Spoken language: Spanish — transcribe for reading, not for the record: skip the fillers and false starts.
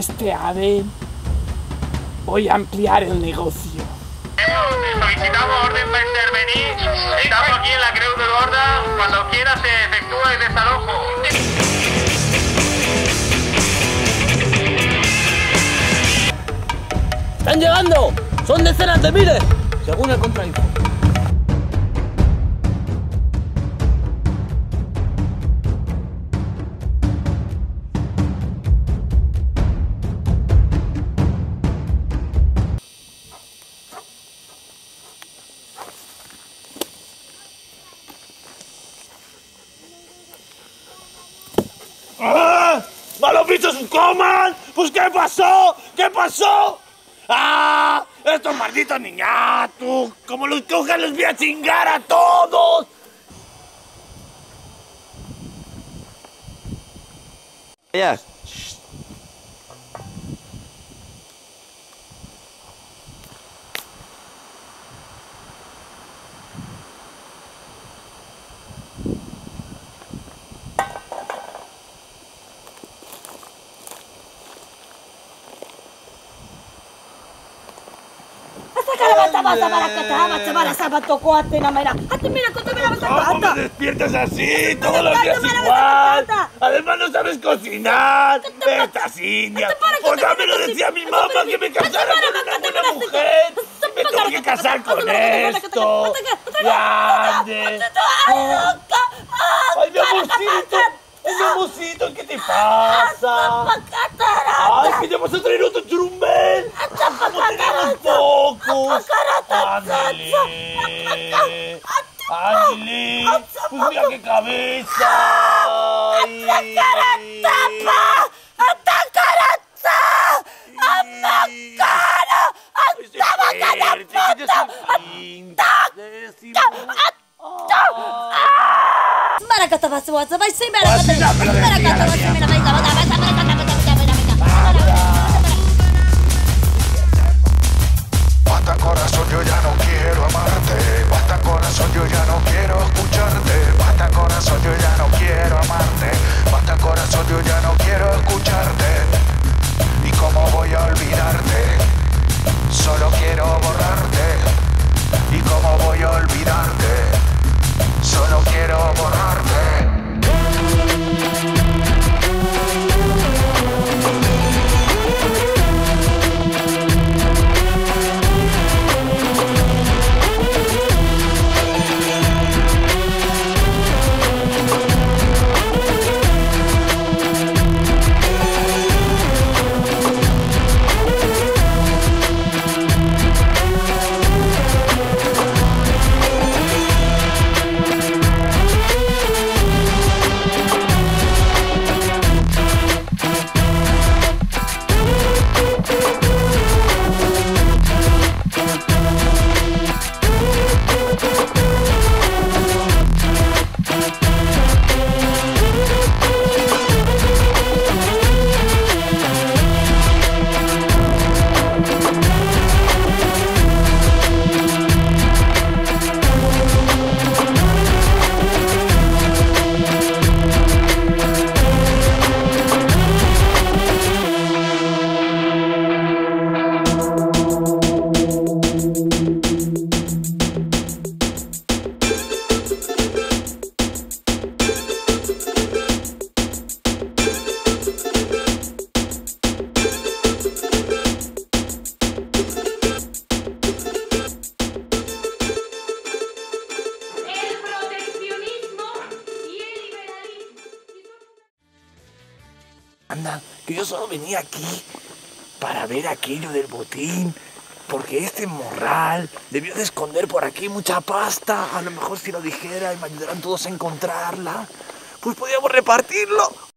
este ave. Voy a ampliar el negocio. Solicitamos orden para intervenir. Estamos aquí en la Creu de Gorda. Cuando quiera se efectúa el desalojo. ¡Están llegando! ¡Son decenas de miles! Según el contrainfo. ¡Ah! ¡Malos bichos coman! Pues ¿qué pasó? ¿Qué pasó? ¡Ah! ¡Estos malditos niñatos! ¡Como los cojan los voy a chingar a todos! Ellas. ¿Cómo me despiertas así? Todos los días igual. Además no sabes cocinar. Estas indias. Pues ya me lo decía mi mamá que me casara con una buena mujer. Me tengo que casar con esto. Grande. Ay, mi amorcito. Ay, mi amorcito, ¿qué te pasa? Ay, que ya vas a traer otro churumbel. Como tenemos pocos. Ándale. Ándale. Pues mira qué cabeza. Ay. Basta corazón, yo ya no quiero amarte. Basta corazón, yo ya no quiero escucharte. Basta corazón, yo ya no quiero amarte. Basta corazón, yo ya no quiero escucharte. ¿Y cómo voy a olvidarte? Solo quiero borrarte. ¿Y cómo voy a olvidarte? Solo quiero borrarte. Anda, que yo solo venía aquí para ver aquello del botín, porque este morral debió de esconder por aquí mucha pasta. A lo mejor si lo dijera y me ayudaran todos a encontrarla, pues podíamos repartirlo.